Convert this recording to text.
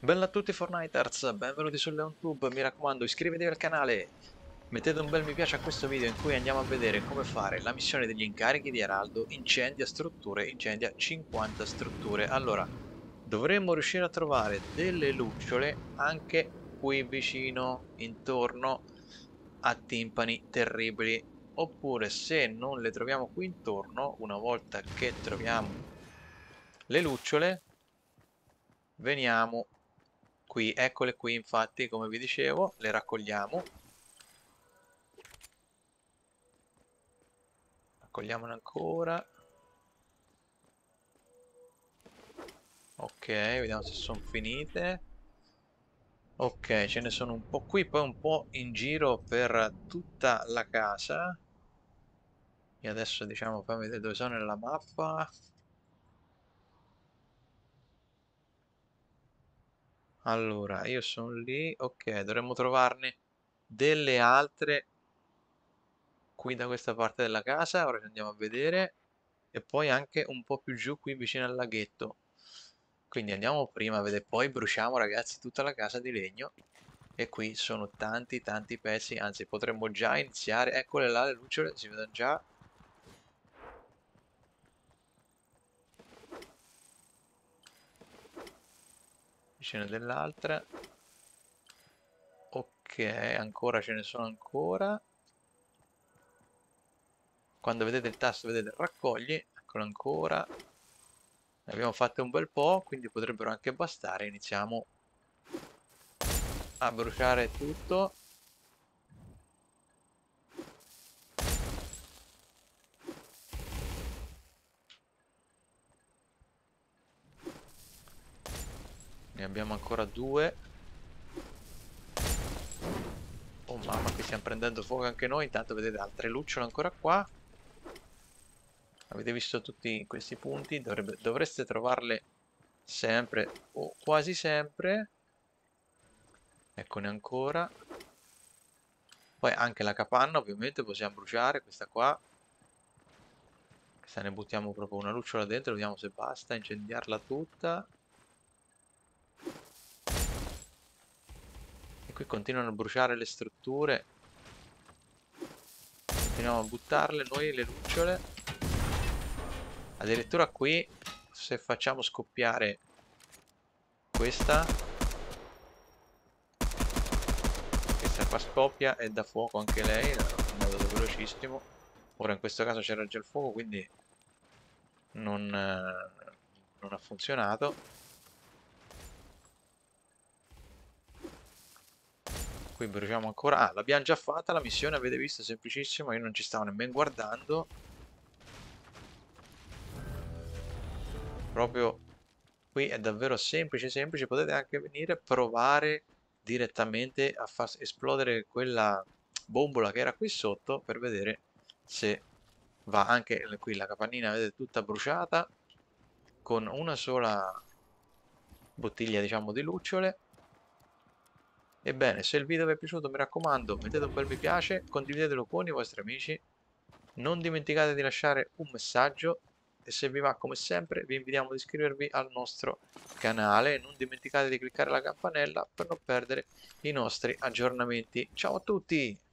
Bella a tutti Fortniters, benvenuti su LeonTube, mi raccomando iscrivetevi al canale, mettete un bel mi piace a questo video in cui andiamo a vedere come fare la missione degli incarichi di Araldo, incendia strutture, incendia 50 strutture. Allora, dovremmo riuscire a trovare delle lucciole anche qui vicino, intorno a timpani terribili, oppure se non le troviamo qui intorno, una volta che troviamo le lucciole, veniamo qui, eccole qui infatti, come vi dicevo, le raccogliamo. Raccogliamone ancora. Ok, vediamo se sono finite. Ok, ce ne sono un po' qui, poi un po' in giro per tutta la casa. E adesso diciamo, fammi vedere dove sono nella mappa. Allora, io sono lì. Ok, dovremmo trovarne delle altre qui da questa parte della casa. Ora ci andiamo a vedere. E poi anche un po' più giù qui vicino al laghetto. Quindi andiamo prima a vedere, poi bruciamo ragazzi tutta la casa di legno e qui sono tanti tanti pezzi, anzi potremmo già iniziare, eccole là le lucciole, si vedono già, vicino dell'altra, ok, ancora ce ne sono ancora, quando vedete il tasto vedete raccogli, eccolo ancora, ne abbiamo fatte un bel po', quindi potrebbero anche bastare, iniziamo a bruciare tutto. Ne abbiamo ancora due. Oh mamma, qui stiamo prendendo fuoco anche noi. Intanto vedete altre lucciole ancora qua. Avete visto tutti questi punti? Dovreste trovarle sempre o quasi sempre. Eccone ancora. Poi anche la capanna ovviamente possiamo bruciare. Questa qua. Questa ne buttiamo proprio una lucciola dentro. Vediamo se basta. Incendiarla tutta. E qui continuano a bruciare le strutture. Continuiamo a buttarle noi le lucciole. Addirittura qui, se facciamo scoppiare questa qua scoppia e dà fuoco anche lei, è un metodo velocissimo. Ora in questo caso c'era già il fuoco, quindi non ha funzionato. Qui bruciamo ancora. Ah, l'abbiamo già fatta la missione, avete visto, semplicissimo, io non ci stavo nemmeno guardando. Proprio qui è davvero semplice, semplice, potete anche venire a provare direttamente a far esplodere quella bombola che era qui sotto per vedere se va anche qui la capannina, vedete, tutta bruciata con una sola bottiglia, diciamo, di lucciole. Ebbene, se il video vi è piaciuto, mi raccomando, mettete un bel mi piace, condividetelo con i vostri amici, non dimenticate di lasciare un messaggio e se vi va, come sempre, vi invitiamo ad iscrivervi al nostro canale e non dimenticate di cliccare la campanella per non perdere i nostri aggiornamenti. Ciao a tutti!